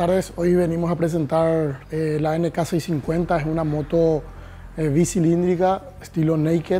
tardes. Hoy venimos a presentar la NK650. Es una moto bicilíndrica estilo Naked.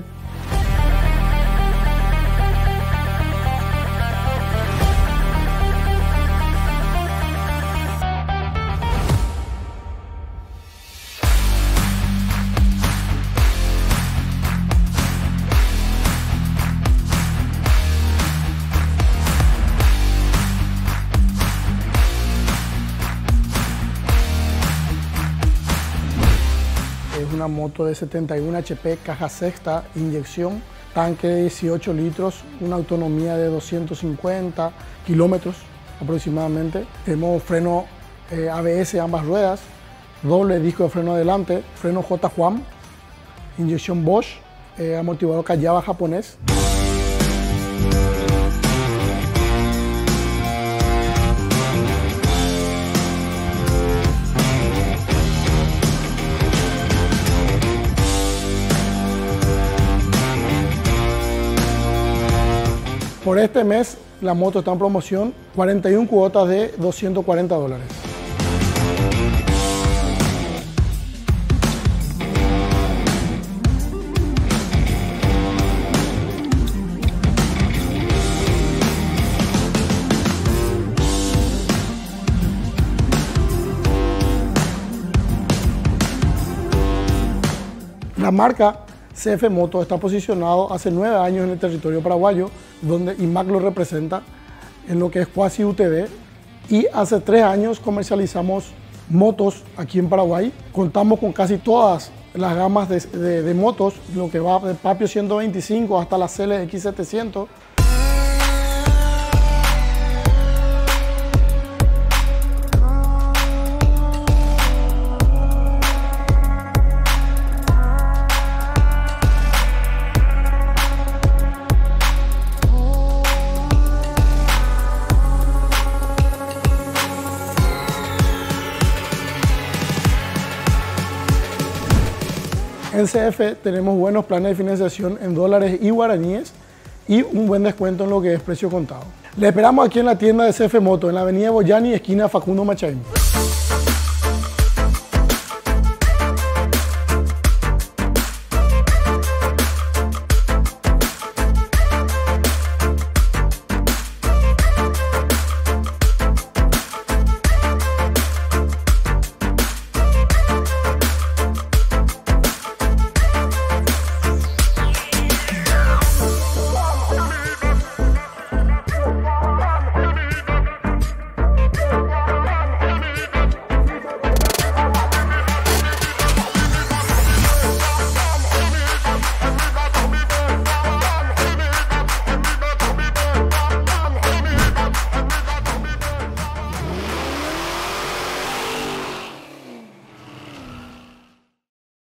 Es una moto de 71 HP, caja sexta, inyección, tanque de 18 litros, una autonomía de 250 kilómetros aproximadamente. Tenemos freno ABS ambas ruedas, doble disco de freno adelante, freno J-Juan, inyección Bosch, amortiguador Kayaba japonés. Por este mes la moto está en promoción, 41 cuotas de $240. La marca CF Moto está posicionado hace 9 años en el territorio paraguayo, donde IMAC lo representa en lo que es Quasi UTV, y hace 3 años comercializamos motos aquí en Paraguay. Contamos con casi todas las gamas de motos, lo que va de Papio 125 hasta la CLX 700. En CF tenemos buenos planes de financiación en dólares y guaraníes y un buen descuento en lo que es precio contado. Le esperamos aquí en la tienda de CF Moto, en la avenida Boyani, esquina Facundo Machain.